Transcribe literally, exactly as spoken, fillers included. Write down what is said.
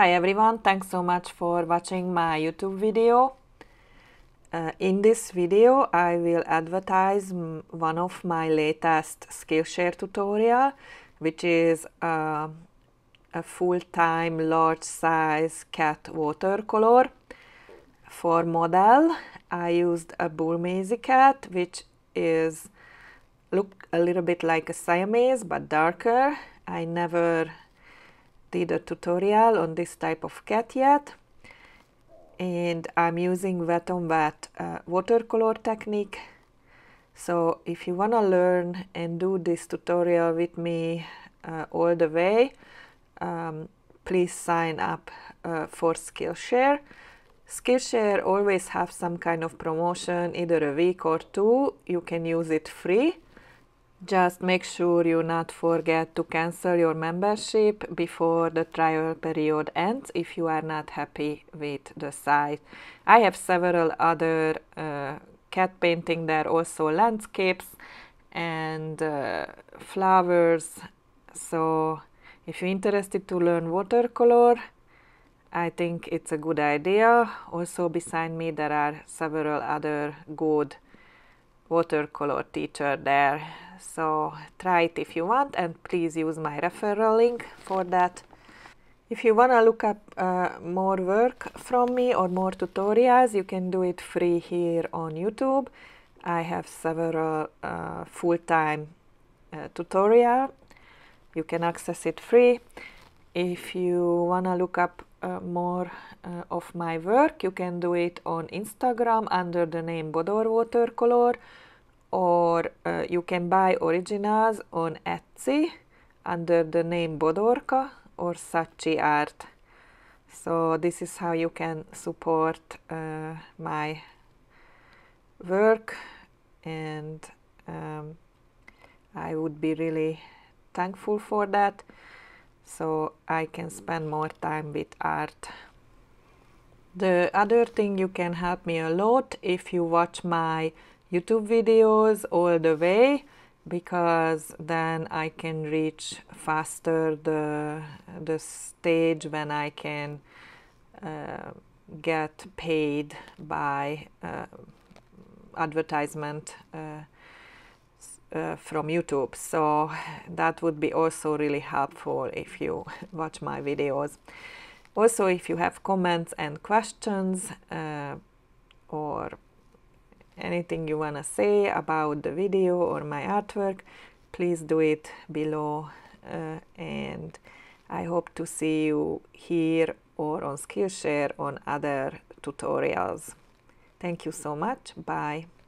Hi everyone, thanks so much for watching my YouTube video. Uh, in this video I will advertise one of my latest Skillshare tutorial, which is uh, a full-time large size cat watercolor. For model I used a Burmese cat, which is look a little bit like a Siamese but darker. I never did a tutorial on this type of cat yet, and I'm using wet on wet uh, watercolor technique. So if you want to learn and do this tutorial with me uh, all the way, um, please sign up uh, for Skillshare. Skillshare always have some kind of promotion, either a week or two. You can use it free. Just make sure you not forget to cancel your membership before the trial period ends if you are not happy with the site. I have several other uh, cat painting there, also landscapes and uh, flowers. So if you're interested to learn watercolor, I think it's a good idea. Also beside me there are several other good watercolor teacher there, so try it if you want, and please use my referral link for that. If you want to look up uh, more work from me or more tutorials, you can do it free here on YouTube. I have several uh, full-time uh, tutorial. You can access it free. If you want to look up uh, more uh, of my work, you can do it on Instagram under the name bodorwatercolor, or uh, you can buy originals on Etsy under the name Bodorka or Saatchi art. So this is how you can support uh, my work, and um, I would be really thankful for that, so I can spend more time with art. The other thing, you can help me a lot if you watch my YouTube videos all the way, because then I can reach faster the, the stage when I can uh, get paid by uh, advertisement uh, uh, from YouTube. So that would be also really helpful if you watch my videos. Also, if you have comments and questions uh, or anything you want to say about the video or my artwork, please do it below, uh, and I hope to see you here or on Skillshare on other tutorials. Thank you so much. Bye.